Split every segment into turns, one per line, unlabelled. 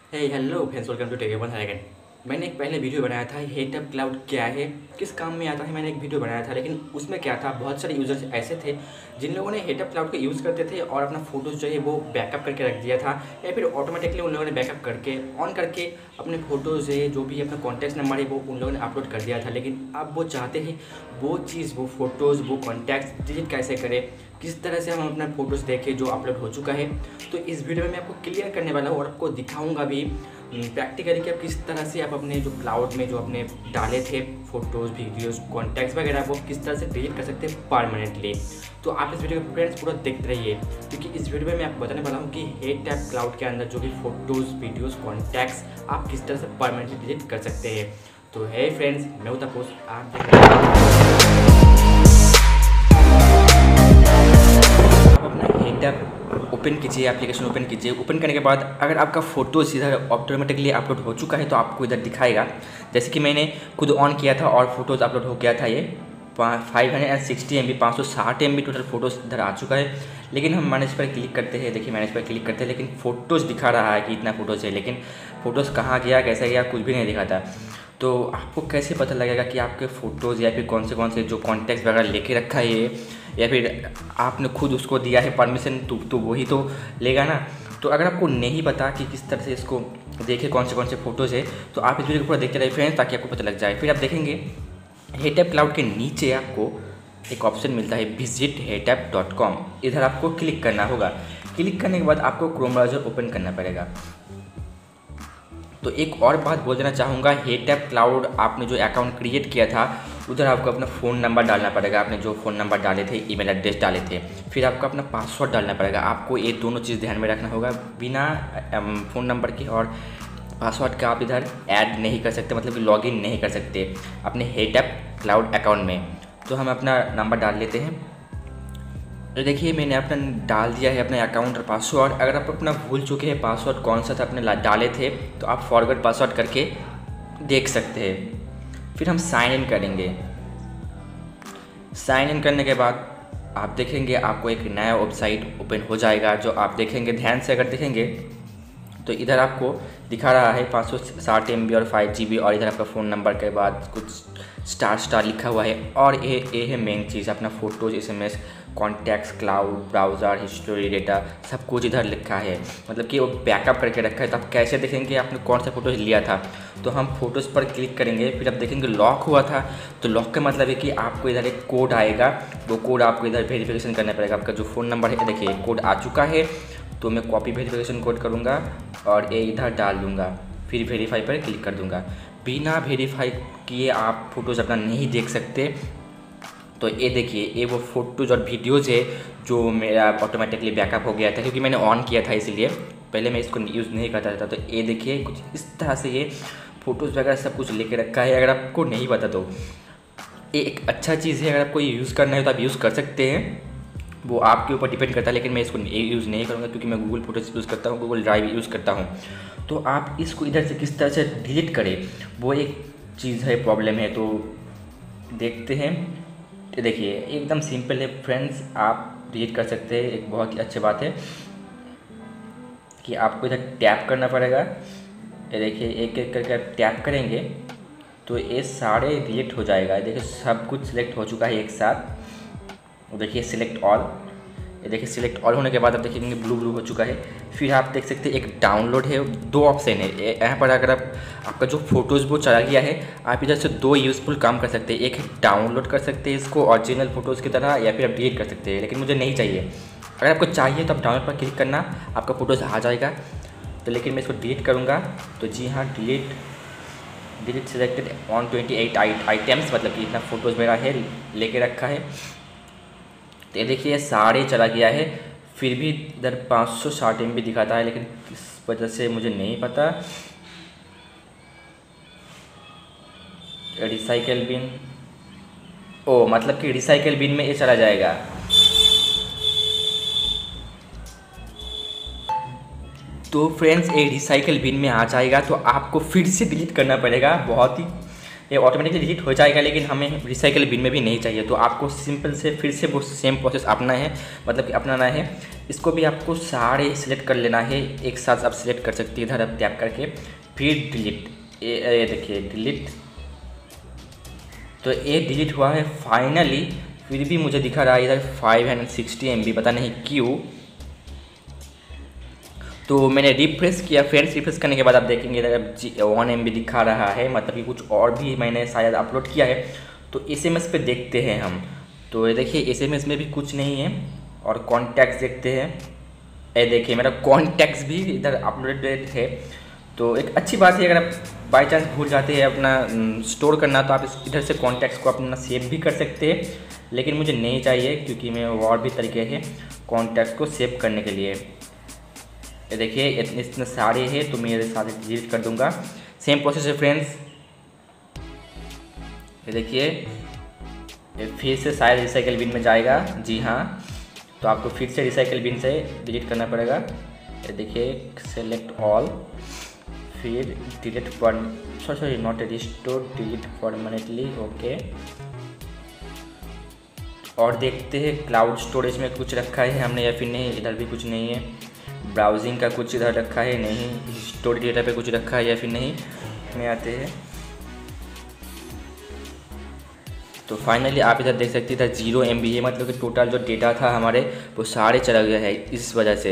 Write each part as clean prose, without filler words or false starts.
Hello friends, welcome to Tech Again. मैंने एक पहले वीडियो बनाया था हेटअप क्लाउड क्या है, किस काम में आता है। मैंने एक वीडियो बनाया था, लेकिन उसमें क्या था, बहुत सारे यूज़र्स ऐसे थे जिन लोगों ने हेटअप क्लाउड को यूज़ करते थे और अपना फ़ोटोज़ जो है वो बैकअप करके रख दिया था, या फिर ऑटोमेटिकली उन लोगों ने बैकअप करके ऑन करके अपने फ़ोटोज़ है, जो भी अपना कॉन्टैक्ट नंबर है, वो उन लोगों ने अपलोड कर दिया था। लेकिन अब वो चाहते हैं वो चीज़, वो फ़ोटोज़, वो कॉन्टैक्ट्स डिलीट कैसे करें, किस तरह से हम अपना फ़ोटोज़ देखें जो अपलोड हो चुका है। तो इस वीडियो में मैं आपको क्लियर करने वाला हूँ और आपको दिखाऊंगा भी प्रैक्टिकली कि आप किस तरह से आप अपने जो क्लाउड में जो अपने डाले थे फ़ोटोज़, वीडियोज़, कॉन्टैक्ट्स वगैरह, वो किस तरह से डिलीट कर सकते हैं परमानेंटली। तो आप इस वीडियो को फ्रेंड्स पूरा देखते रहिए, क्योंकि इस वीडियो में मैं आपको बताने वाला हूँ कि हेटअप क्लाउड के अंदर जो भी फ़ोटोज़, वीडियोज़, कॉन्टैक्ट्स आप किस तरह से परमानेंटली डिलीट कर सकते हैं। तो है फ्रेंड्स, मैं हूं तापस, आप देख रहे हैं। आप अपना हेटअप ओपन कीजिए, एप्लीकेशन ओपन कीजिए। ओपन करने के बाद अगर आपका फ़ोटोज़ इधर ऑटोमेटिकली अपलोड हो चुका है तो आपको इधर दिखाएगा। जैसे कि मैंने खुद ऑन किया था और फोटोज़ अपलोड हो गया था। ये 560 MB 560 MB टोटल फ़ोटोज़ इधर आ चुका है। लेकिन हम मैनेज पर क्लिक करते हैं, देखिए मैनेज पर क्लिक करते हैं, लेकिन फ़ोटोज़ दिखा रहा है कि इतना फ़ोटोज़ है, लेकिन फ़ोटोज़ कहाँ गया, कैसे गया, कुछ भी नहीं दिखाता। तो आपको कैसे पता लगेगा कि आपके फ़ोटोज़ या फिर कौन से जो कॉन्टैक्ट्स वगैरह लेके रखा है ये, या फिर आपने खुद उसको दिया है परमिशन, तो वही तो लेगा ना। तो अगर आपको नहीं पता कि किस तरह से इसको देखे कौन से फ़ोटोज़ है, तो आप इस वीडियो को पूरा देखते रहिए फ्रेंड्स, ताकि आपको पता लग जाए। फिर आप देखेंगे हेटअप क्लाउड के नीचे आपको एक ऑप्शन मिलता है visit.hetup.com। इधर आपको क्लिक करना होगा। क्लिक करने के बाद आपको क्रोम ब्राउज़र ओपन करना पड़ेगा। तो एक और बात बोल देना चाहूँगा, हेटअप क्लाउड आपने जो अकाउंट क्रिएट किया था उधर आपको अपना फ़ोन नंबर डालना पड़ेगा। आपने जो फ़ोन नंबर डाले थे, ईमेल एड्रेस डाले थे, फिर आपको अपना पासवर्ड डालना पड़ेगा। आपको ये दोनों चीज़ ध्यान में रखना होगा। बिना फ़ोन नंबर के और पासवर्ड का आप इधर ऐड नहीं कर सकते, मतलब कि लॉगिन नहीं कर सकते अपने हेटअप क्लाउड अकाउंट में। तो हम अपना नंबर डाल लेते हैं। तो देखिए मैंने अपना डाल दिया है अपना अकाउंट और पासवर्ड। अगर आप अपना भूल चुके हैं पासवर्ड कौन सा था अपने डाले थे, तो आप फॉरगेट पासवर्ड करके देख सकते हैं। फिर हम साइन इन करेंगे। साइन इन करने के बाद आप देखेंगे आपको एक नया वेबसाइट ओपन हो जाएगा। जो आप देखेंगे, ध्यान से अगर देखेंगे तो इधर आपको दिखा रहा है 560 MB और 5 GB, और इधर आपका फ़ोन नंबर के बाद कुछ स्टार लिखा हुआ है। और ये है मेन चीज़, अपना photos, SMS, contacts, cloud, browser, history, data, सब कुछ इधर लिखा है। मतलब कि वो बैकअप करके रखा है। तो आप कैसे देखेंगे आपने कौन सा फ़ोटोज़ लिया था। तो हम फ़ोटोज़ पर क्लिक करेंगे, फिर आप देखेंगे लॉक हुआ था। तो लॉक का मतलब है कि आपको इधर एक कोड आएगा, वो कोड आपको इधर वेरिफिकेशन करना पड़ेगा। आपका जो फ़ोन नंबर है, देखिए कोड आ चुका है, तो मैं कॉपी वेरिफिकेशन कोड करूँगा और ये इधर डाल दूँगा, फिर वेरीफाई पर क्लिक कर दूँगा। बिना वेरीफाई किए आप फ़ोटोज़ अपना नहीं देख सकते। तो ये देखिए, ये वो फ़ोटोज़ और वीडियोज़ है जो मेरा ऑटोमेटिकली बैकअप हो गया था, क्योंकि मैंने ऑन किया था, इसलिए पहले मैं इसको यूज़ नहीं करता था। तो ये देखिए कुछ इस तरह से ये फ़ोटोज़ वगैरह सब कुछ लेके रखा है। अगर आपको नहीं पता तो ये एक अच्छा चीज़ है। अगर आपको ये यूज़ करना है तो आप यूज़ कर सकते हैं, वो आपके ऊपर डिपेंड करता है। लेकिन मैं इसको यूज़ नहीं करूँगा, क्योंकि मैं गूगल फोटोज़ यूज़ करता हूँ, गूगल ड्राइव यूज़ करता हूँ। तो आप इसको इधर से किस तरह से डिलीट करें, वो एक चीज़ है, प्रॉब्लम है। तो देखते हैं। देखिए एकदम सिंपल है फ्रेंड्स, आप डिलीट कर सकते हैं। एक बहुत ही अच्छी बात है कि आपको इधर टैप करना पड़ेगा। ये देखिए एक एक करके आप टैप करेंगे तो ये सारे डिलीट हो जाएगा। देखिए सब कुछ सिलेक्ट हो चुका है एक साथ। देखिए सिलेक्ट ऑल, ये देखिए सिलेक्ट ऑल होने के बाद आप देखेंगे ब्लू हो चुका है। फिर आप देख सकते हैं एक डाउनलोड है, दो ऑप्शन है यहाँ पर। अगर आपका जो फोटोज़ वो चला गया है, आप इधर से दो यूज़फुल काम कर सकते हैं। एक है डाउनलोड कर सकते हैं इसको ओरिजिनल फ़ोटोज़ की तरह, या फिर आप डिलीट कर सकते हैं, लेकिन मुझे नहीं चाहिए। अगर आपको चाहिए तो आप डाउनलोड पर क्लिक करना, आपका फ़ोटोज़ आ जाएगा। तो लेकिन मैं इसको डिलीट करूँगा। तो जी हाँ, डिलीट सिलेक्टेड ऑन 28 आइटम्स, मतलब कि इतना फ़ोटोज़ मेरा है लेके रखा है। तो ये देखिए सारे चला गया है। फिर भी इधर 560 MB दिखाता है, लेकिन किस वजह से मुझे नहीं पता। रिसाइकल बिन, ओ मतलब कि रिसाइकल बिन में ये चला जाएगा। तो फ्रेंड्स ये रिसाइकल बिन में आ जाएगा, तो आपको फिर से डिलीट करना पड़ेगा। बहुत ही ये ऑटोमेटिकली डिलीट हो जाएगा, लेकिन हमें रिसाइकल बिन में भी नहीं चाहिए। तो आपको सिंपल से फिर से वो सेम प्रोसेस अपनाना है, मतलब कि अपनाना है। इसको भी आपको सारे सिलेक्ट कर लेना है, एक साथ आप सिलेक्ट कर सकते हैं इधर आप टैप करके, फिर डिलीट। ये देखिए डिलीट, तो ये डिलीट हुआ है फाइनली। फिर भी मुझे दिखा रहा है इधर 560 MB, पता नहीं क्यों। तो मैंने रिफ्रेश किया फ्रेंड्स, रिफ्रेश करने के बाद आप देखेंगे इधर 1 MB दिखा रहा है, मतलब कि कुछ और भी मैंने शायद अपलोड किया है। तो SMS पे देखते हैं हम, तो ये देखिए SMS में भी कुछ नहीं है। और कॉन्टैक्ट्स देखते हैं, ये देखिए मेरा कॉन्टैक्ट्स भी इधर अपलोडेड है। तो एक अच्छी बात है, अगर आप बाई चांस भूल जाते हैं अपना स्टोर करना, तो आप इधर से कॉन्टैक्ट्स को अपना सेव भी कर सकते हैं। लेकिन मुझे नहीं चाहिए, क्योंकि मैं और भी तरीके हैं कॉन्टैक्ट्स को सेव करने के लिए। ये देखिए इतने सारे हैं, तो मैं ये सारे डिलीट कर दूंगा। सेम प्रोसेस है फ्रेंड्स। ये देखिए ये फिर से शायद रिसाइकल बिन में जाएगा, जी हाँ। तो आपको फिर से रिसाइकल बिन से डिलीट करना पड़ेगा। ये देखिए सेलेक्ट ऑल, फिर delete sorry not restore, delete permanently, okay. और देखते हैं क्लाउड स्टोरेज में कुछ रखा है हमने या फिर नहीं। इधर भी कुछ नहीं है। ब्राउजिंग का कुछ इधर रखा है नहीं। स्टोरेज डेटा पे कुछ रखा है या फिर नहीं, में आते हैं। तो फाइनली आप इधर देख सकते हैं इधर 0 MB है, मतलब कि टोटल जो डेटा था हमारे वो सारे चला गया है इस वजह से।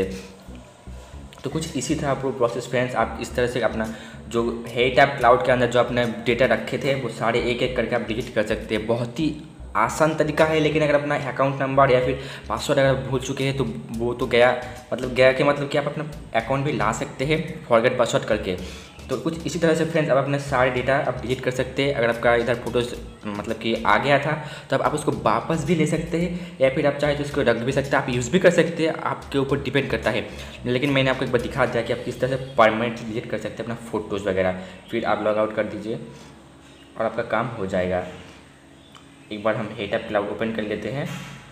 तो कुछ इसी था आपको प्रोसेस फ्रेंड्स। आप इस तरह से अपना जो है टैप क्लाउड के अंदर जो अपने डेटा रखे थे वो सारे एक एक करके आप डिलीट कर सकते हैं। बहुत ही आसान तरीका है, लेकिन अगर अपना अकाउंट नंबर या फिर पासवर्ड अगर भूल चुके हैं तो वो तो गया, मतलब गया के मतलब कि आप अपना अकाउंट भी ला सकते हैं फॉरगेट पासवर्ड करके। तो कुछ इसी तरह से फ्रेंड्स आप अपने सारे डेटा आप डिलीट कर सकते हैं। अगर आपका इधर फोटोज़ मतलब कि आ गया था तो अब आप उसको वापस भी ले सकते हैं, या फिर आप चाहे तो उसको रख भी सकते हैं, आप यूज़ भी कर सकते हैं, आपके ऊपर डिपेंड करता है। लेकिन मैंने आपको एक बार दिखा दिया कि आप किस तरह से परमानेंटली डिलीट कर सकते हैं अपना फ़ोटोज़ वगैरह। फिर आप लॉग आउट कर दीजिए और आपका काम हो जाएगा। एक बार हम हेटअप क्लाउड ओपन कर लेते हैं।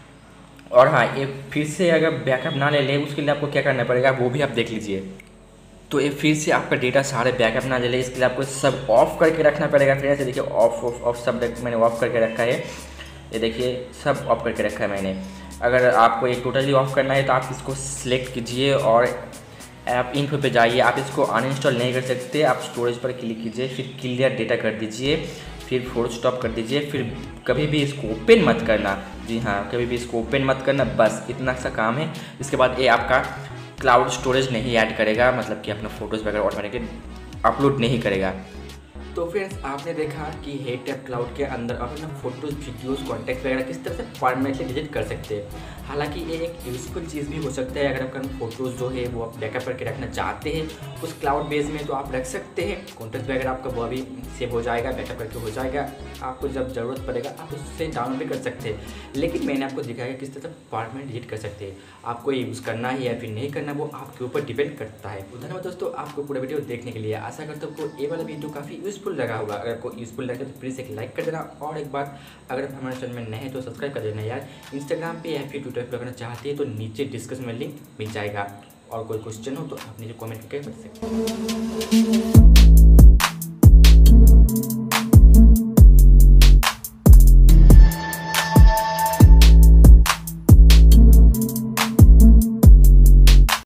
और हाँ, ये फिर से अगर बैकअप ना ले ले उसके लिए आपको क्या करना पड़ेगा वो भी आप देख लीजिए। तो ये फिर से आपका डेटा सारे बैकअप ना ले ले, इसके लिए आपको सब ऑफ करके रखना पड़ेगा। फिर ऐसे देखिए ऑफ ऑफ ऑफ सब मैंने ऑफ करके रखा है। ये देखिए सब ऑफ करके रखा है मैंने। अगर आपको ये टोटली ऑफ करना है तो आप इसको सिलेक्ट कीजिए और ऐप इन्फो पे जाइए। आप इसको अनइंस्टॉल नहीं कर सकते, आप स्टोरेज पर क्लिक कीजिए, फिर क्लियर डेटा कर दीजिए, फिर फोर्स स्टॉप कर दीजिए। फिर कभी भी इसको ओपन मत करना, जी हाँ, कभी भी इसको ओपन मत करना। बस इतना सा काम है। इसके बाद ये आपका क्लाउड स्टोरेज नहीं ऐड करेगा, मतलब कि अपना फ़ोटोज़ वगैरह ऑटोमेटिकली अपलोड नहीं करेगा। तो फ्रेंड्स आपने देखा कि हेटअप क्लाउड के अंदर अपना फोटोज़, वीडियोज़, कॉन्टैक्ट वगैरह किस तरह से परमानेंटली डिलीट कर सकते हैं। हालांकि ये एक यूज़फुल चीज़ भी हो सकता है। अगर आपका फोटोज़ जो है वो आप बैकअप करके रखना चाहते हैं उस क्लाउड बेस में, तो आप रख सकते हैं। कॉन्टैक्ट वगैरह आपका वो अभी सेव हो जाएगा, बैकअप करके हो जाएगा। आपको जब ज़रूरत पड़ेगा आप उससे डाउनलोड भी कर सकते हैं। लेकिन मैंने आपको दिखाया किस तरह से परमानेंट डिलीट कर सकते हैं। आपको ये यूज़ करना है या फिर नहीं करना वो आपके ऊपर डिपेंड करता है। धन्यवाद दोस्तों आपको पूरा वीडियो देखने के लिए। आशा करता हूँ आपको ये वाला वीडियो काफ़ी यूज़फुल लगा होगा। अगर आपको यूज़फुल लगे तो प्लीज़ एक लाइक कर देना, और एक बार अगर आप हमारे चैनल में नए हैं तो सब्सक्राइब कर देना यार। इंस्टाग्राम पे या फिर ट्विटर पर करना चाहते हैं तो नीचे डिस्क्रिप्शन में लिंक मिल जाएगा। और कोई क्वेश्चन हो तो आप नीचे कमेंट करके बता सकते हैं।